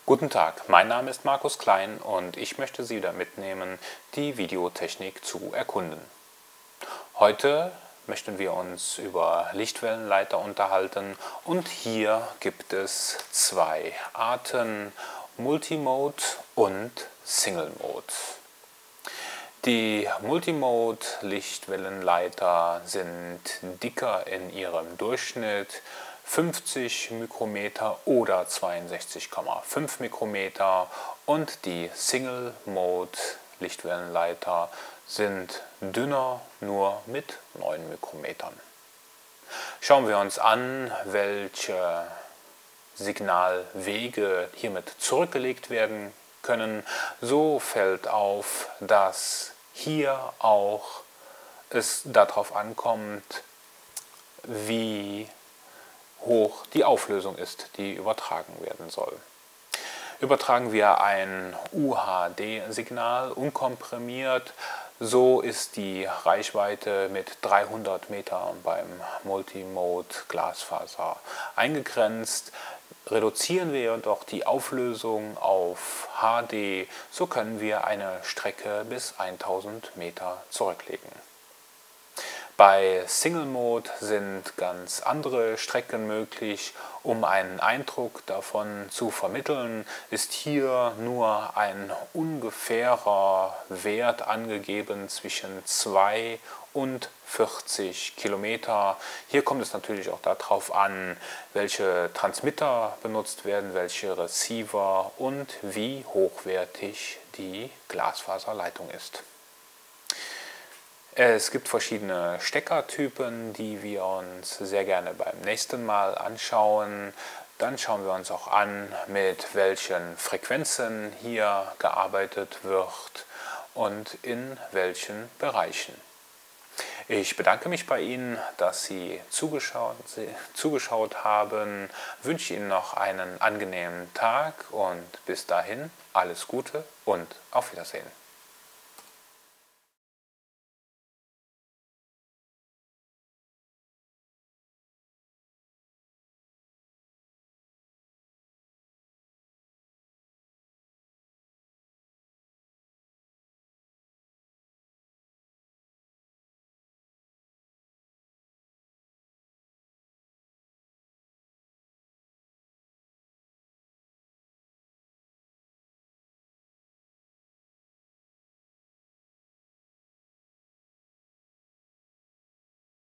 Guten Tag, mein Name ist Markus Klein und ich möchte Sie wieder mitnehmen, die Videotechnik zu erkunden. Heute möchten wir uns über Lichtwellenleiter unterhalten und hier gibt es zwei Arten, Multimode und Single Mode. Die Multimode-Lichtwellenleiter sind dicker in ihrem Durchschnitt, 50 Mikrometer oder 62,5 Mikrometer, und die Single-Mode-Lichtwellenleiter sind dünner, nur mit 9 Mikrometern. Schauen wir uns an, welche Signalwege hiermit zurückgelegt werden können. So fällt auf, dass hier auch es darauf ankommt, wie hoch die Auflösung ist, die übertragen werden soll. Übertragen wir ein UHD-Signal unkomprimiert, so ist die Reichweite mit 300 Metern beim Multimode Glasfaser eingegrenzt. Reduzieren wir jedoch die Auflösung auf HD, so können wir eine Strecke bis 1000 Meter zurücklegen. Bei Single Mode sind ganz andere Strecken möglich. Um einen Eindruck davon zu vermitteln, ist hier nur ein ungefährer Wert angegeben zwischen 2 und 40 Kilometer. Hier kommt es natürlich auch darauf an, welche Transmitter benutzt werden, welche Receiver und wie hochwertig die Glasfaserleitung ist. Es gibt verschiedene Steckertypen, die wir uns sehr gerne beim nächsten Mal anschauen. Dann schauen wir uns auch an, mit welchen Frequenzen hier gearbeitet wird und in welchen Bereichen. Ich bedanke mich bei Ihnen, dass Sie zugeschaut haben, wünsche Ihnen noch einen angenehmen Tag und bis dahin alles Gute und auf Wiedersehen.